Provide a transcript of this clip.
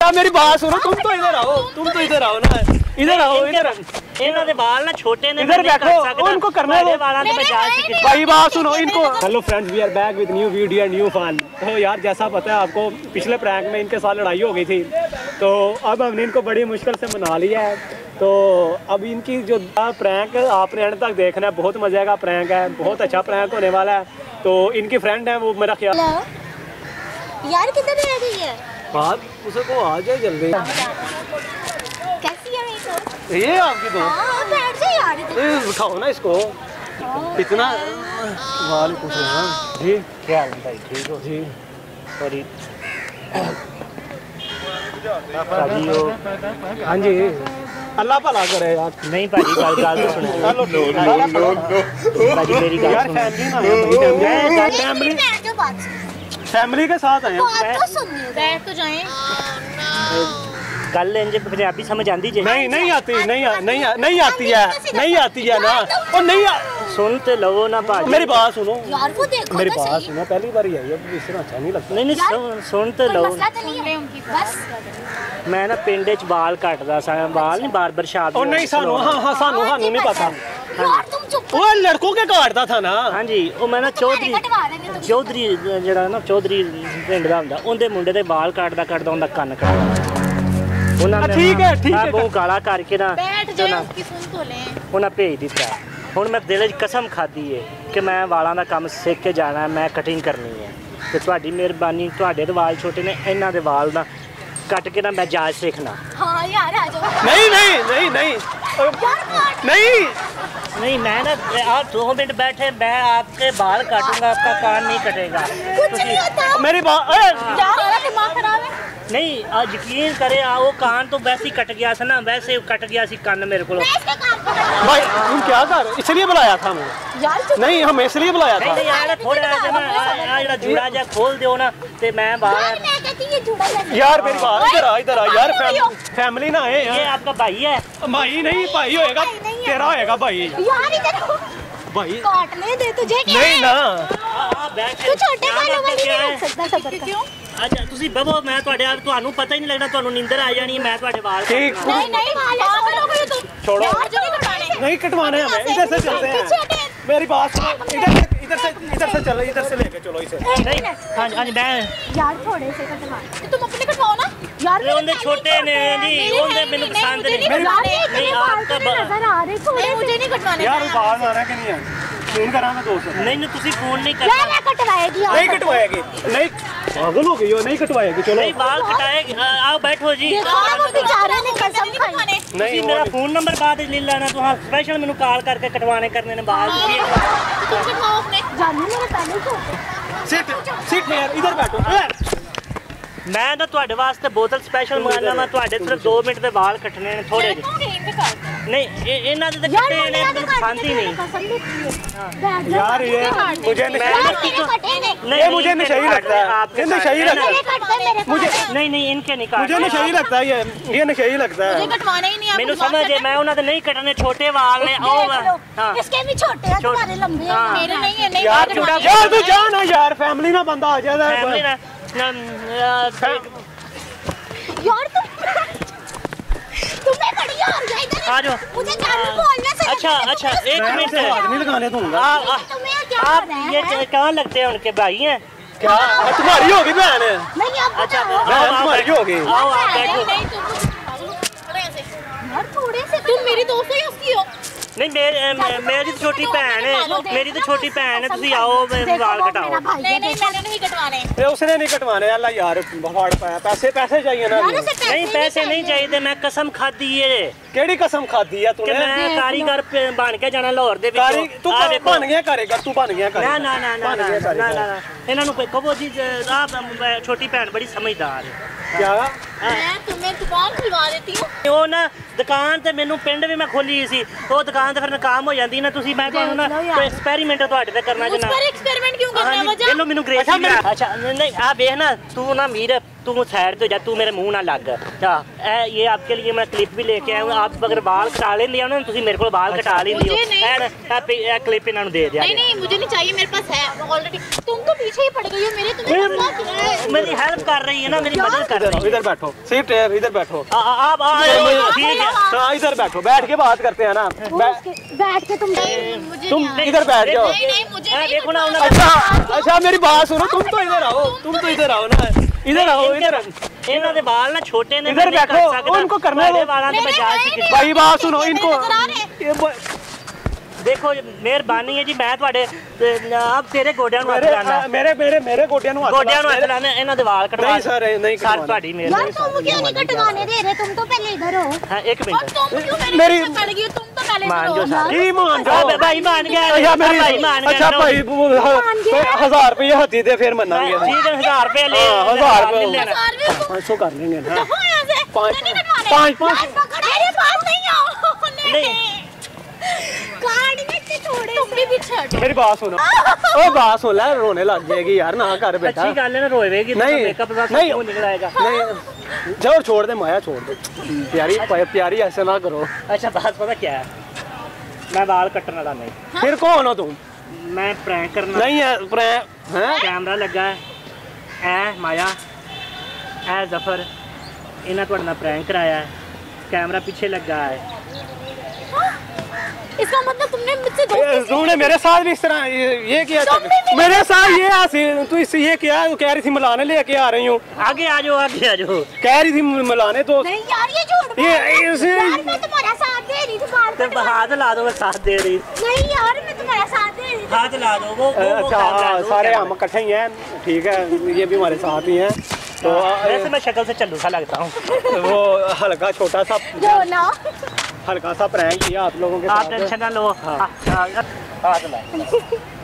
मेरी बात सुनो, तुम तो इधर आओ, तुम तो इधर आओ ना, इधर आओ, इधर। इन्हों दे बाल ना छोटे ने, इधर बैठो, उनको करना है भाई। बात सुनो इनको। Hello friends, we are back with new video and new fun. तो यार जैसा पता है आपको, पिछले प्रैंक में इनके साथ लड़ाई हो गई थी, तो अब हमने इनको बड़ी मुश्किल से मना लिया है। तो अब इनकी जो प्रैंक आपने एंड तक देखना है, बहुत मजे का प्रैंक है, बहुत अच्छा प्रैंक होने वाला है। तो इनकी फ्रेंड है वो, मेरा ख्याल यार किधर रह गई है बात, उसे को आ जाए जल्दी। कैसी है तो? ये आपकी दोस्त? हाँ बैठ जा यार। दिखाओ ना इसको, इतना वालेकुम सलाम जी, क्या हाल है भाई? ठीक हो जी? सॉरी हाँ जी, अल्लाह भला करे यार। नहीं भाजी, गाल तो सुनो। भाजी मेरी गाल यार, फैमिली ना है, फैमिली फैमिली के साथ आए। बैठ तो जाएं। गल इंज पंजाबी समझ आंदी जे? नहीं आती, नहीं आती है, नहीं आती है ना। और नहीं सुन तो लो ना भाजी, मेरी बात सुनो यार, वो देखो मेरी बात सुनो, पहली बार ही आई है, इस तरह अच्छा नहीं लगता। नहीं सुन तो लो। बस मैं ना पिंड च बाल कटदा सा, बाल नहीं बार्बर शॉप। और नहीं सानू, हाँ सानू नहीं पता। यार तुम चुप। वो लड़कों के काटता था ना। हाँ जी, वो मैं ना चौधरी ਜਿਹੜਾ ਨਾ ਚੌਧਰੀ ਪਿੰਡ ਦਾ ਹੁੰਦਾ, ਉਹਦੇ ਮੁੰਡੇ ਦੇ ਬਾਲ ਕੱਟਦਾ ਉਹਦਾ ਕੰਨ ਕੱਟਦਾ। ਉਹਨਾਂ ਨੇ ਠੀਕ ਹੈ ਮੂੰਹ ਕਾਲਾ ਕਰਕੇ ਨਾ ਉਹਨਾਂ ਭੇਜ ਦਿੱਤਾ। ਹੁਣ ਮੈਂ ਦਿਲ 'ਚ ਕਸਮ ਖਾਦੀ ਏ ਕਿ ਮੈਂ ਵਾਲਾਂ ਦਾ ਕੰਮ ਸਿੱਖ ਕੇ ਜਾਣਾ, ਮੈਂ ਕਟਿੰਗ ਕਰਨੀ ਹੈ। ਤੇ ਤੁਹਾਡੀ ਮਿਹਰਬਾਨੀ, ਤੁਹਾਡੇ ਦੇ ਵਾਲ ਛੋਟੇ ਨੇ, ਇਹਨਾਂ ਦੇ ਵਾਲ ਨਾ ਕੱਟ ਕੇ ਨਾ ਮੈਂ ਜਾਚ ਸਿੱਖਣਾ। हाँ यार आ जाओ। नहीं नहीं मैं ना आप 2 मिनट बैठे, मैं आपके बाल काटूंगा, आपका कान नहीं कटेगा। कुछ नहीं होता। मेरी बात यार दिमाग खराब है। नहीं यकीन करे, वो कान तो वैसे ही कट गया था ना, वैसे कट गया सी कान मेरे को। भाई तुम क्या कर, इसलिए बुलाया था मैं यार? नहीं, हम इसलिए बुलाया था। नहीं यार थोड़ा जरा जुड़ा जा खोल दो ना, ते मैं बाहर। मैं कहती ये जुड़ा है यार मेरी बात, इधर आ यार, फैमिली ना है। ये आपका भाई है? भाई नहीं, भाई होएगा तेरा, होएगा भाई। यार इधर भाई काटने दे तुझे। नहीं ना, तू छोटे बालों वाली नहीं रख सकता सबर का। अच्छा ਤੁਸੀਂ ਬਵੋ, ਮੈਂ ਤੁਹਾਡੇ ਆਪ ਤੁਹਾਨੂੰ ਪਤਾ ਹੀ ਨਹੀਂ ਲੱਗਣਾ, ਤੁਹਾਨੂੰ ਨੀਂਦਰ आ जानी है, मैं ਤੁਹਾਡੇ ਵਾਲ ठीक। नहीं पागल हो गई तुम। छोड़ो, यार जो नहीं कटवाने। नहीं कटवाने हमें, इधर से चलते हैं। मेरी बात सुनो, इधर से चलो, इधर से लेके चलो इसे। नहीं हाँ जी मैं यार थोड़े से कटवा, तुम अपने कटवाओ ना यार। उनके छोटे ने जी, उनके मैंने पसंद नहीं। नहीं आपका नजर आ रहे थोड़े, मुझे नहीं कटवाने। यार बाल मारा कि नहीं है, फोन करा मैं दोस्त। नहीं ਤੁਸੀਂ फोन नहीं यार करना। मैं कटवाएगी। नहीं कटवाएगी, नहीं पागल हो गई हो, नहीं कटवाएगी। चलो नहीं बाल कटाएगी, आओ बैठो जी। देखो ना वो बेचारे ने कसम खाई। नहीं मेरा फोन नंबर बाद ले लेना, तो हाँ स्पेशल मैंने कॉल करके कटवाने करने ने बाल। तुम कटवाओ अपने। जानू मेरे पहले तो सिट यार, इधर बैठो। मैं ना ਤੁਹਾਡੇ ਵਾਸਤੇ ਬੋਤਲ ਸਪੈਸ਼ਲ ਮੰਗਾਣਾ, ਮੈਂ ਤੁਹਾਡੇ ਸਿਰਫ 2 ਮਿੰਟ ਦੇ ਵਾਲ ਕੱਟਣੇ ਨੇ ਥੋੜੇ ਜਿਹੇ। नहीं ਇਹਨਾਂ ਦੇ ਤਾਂ ਕੱਟੇ ਨੇ, ਮੈਨੂੰ ਪਸੰਦ ही नहीं। यार ये मुझे नहीं मुझे नशई लगता है, ये नशई लगता है मुझे। नहीं इनके नहीं मुझे नशई लगता है, ये नशई लगता है। कटवाने ही नहीं। ਮੈਨੂੰ ਸਮਝ ਹੈ, मैं ਉਹਨਾਂ ਦੇ ਨਹੀਂ ਕੱਟਣੇ, ਛੋਟੇ ਵਾਲ ने। इसके भी छोटे हैं, तुम्हारे लंबे हैं, मेरे नहीं है। नहीं यार तू जा ना यार, फैमिली ना बंदा आ जाए। यार तुम्हें बड़ी यार इधर आ जाओ, मुझे जानू बोलना से। अच्छा 1 मिनट नहीं लगाने दूंगा। तुम्हें क्या आप ये कहाँ लगते हैं, उनके भाई हैं क्या? तुम्हारी होगी बहन? नहीं आप अच्छा तुम्हारी होगी। आओ आप बैठो। यार थोड़े से तुम मेरी दोस्त हो या उसकी हो? नहीं मेरी तो छोटी बहन है, मेरी तो छोटी बहन है। तुम आओ बाल कटाओ। नहीं मैंने नहीं कटवाने। उसने नहीं कटवाने। अल्लाह यार फाड़ पाया, पैसे चाहिए ना। नहीं पैसे नहीं चाहिए, मैं कसम खादी है। केड़ी कसम खादी है तूने? मैं कारीगर बन के जाना लाहौर दे विच। तू बन गया कारीगर, तू बन गया कारीगर। ना इन्हां नूं कहो जी, आप छोटी बहन बड़ी समझदार है। क्या मैं तुम्हें दुकान खुलवा देती हूं। वो ना दुकान ते मैनू पिंड भी मैं खोली सी, वो दुकान ते फिर नाकाम हो जाती ना। तुसी मैं तुहानू ना एक्सपेरिमेंट ਤੁਹਾਡੇ ਤੇ ਕਰਨਾ ਜਨਾ। उस पर एक्सपेरिमेंट क्यों करना है? चलो मैनू ग्रेस। अच्छा नहीं आ वेख ना, तू ना मीर तू साइड पे जा, तू मेरे मुंह ना लग। ये आपके लिए मैं क्लिप भी लेके आया हूँ। आप अगर बाल कटा लेंदे हो ना, तुम मेरे को बाल कटा लेंदे हो। क्लिप इन्होंने दे दिया। नहीं मुझे नहीं चाहिए, मेरे पास है ऑलरेडी। तुम तो पीछे ही पड़ गई हो मेरे, तुम्हें मेरी हेल्प कर रही है ना, मेरी मदद कर रही है। इधर बैठो, सीट इधर बैठो। आप ठीक है, हाँ इधर बैठो, बैठ के बात करते हैं ना। बैठ के तुम इधर बैठ जाओ। नहीं मुझे देखो ना। अच्छा मेरी बात सुनो, तुम तो इधर आओ, तुम तो इधर आओ ना, इधर आओ इधर। इन्हों दे बाल ना छोटे ने, इधर बैठो, उनको करना है। भाई बात सुनो इनको। देखो मेहरबानी है जी, मैं ਤੁਹਾਡੇ अब तेरे गोडियां ਨੂੰ ਹੱਥ ਲਾਣਾ। मेरे गोडियां ਨੂੰ हत्थ लाना, इन्हां दे वाल कटवा। नहीं सर नहीं सर ਤੁਹਾਡੀ यार तुम क्यों नहीं कटवाने दे रहे? तुम तो पहले इधर हो। हां एक मिनट, तुम क्यों मेरे पीछे पड़ गई? तुम तो पहले मान इधर जो हो। की मान जाओ भाई मान गया। अच्छा मेरी भाई मान गया। अच्छा भाई 1000 रुपये हत्ती दे फिर मनाएंगे। ठीक है 1000 रुपए ले। 1000 रुपए लेना। 500 कर लेंगे ना। पाँच मेरे पास नहीं आओ। नहीं कार्ड में से थोड़े तुम भी पीछे हटो। मेरी बात सुनो। ओ बात सुन ले, रोने लग जाएगी यार ना कर बेटा। अच्छी गल है ना, रोएगी नहीं मेकअप का नहीं क्यों निकल आएगा। नहीं जाओ छोड़ दे माया, छोड़ दे प्यारी ऐसे ना करो। अच्छा बात पता क्या है, मैं बाल कटने वाला नहीं। फिर कौन हो तुम? मैं प्रैंक करना नहीं है प्रैंक हैं? कैमरा लगा है। ए माया ए जफर, इन्हें ਤੁਹਾਡੇ ਨਾਲ प्रैंक कराया है, कैमरा पीछे लगा है। इसका मतलब तुमने मुझसे तुमने मेरे साथ भी इस तरह ये किया था? मेरे साथ ये ऐसे तू इससे ये किया, कह रही थी मिलाने लेके आ रही हूँ। आगे आ जाओ, आगे आ जाओ। कह रही थी मिलाने तो नहीं यार ये झूठ यार मैं तुम्हारा साथ दे रही थी बाल तो हाथ ला दो, मैं साथ दे रही। नहीं यार मैं तुम्हारा साथ दे रही थी। हाथ ला दो वो अच्छा सारे हम इकट्ठे ही हैं, ठीक है ये भी हमारे साथ ही हैं। तो वैसे मैं शक्ल से चल्लू सा लगता हूँ। वो हल्का छोटा सा ना हल्का सा प्रैंक किया आप लोगों के साथ। आप टेंशन ना लो। हाथ ला।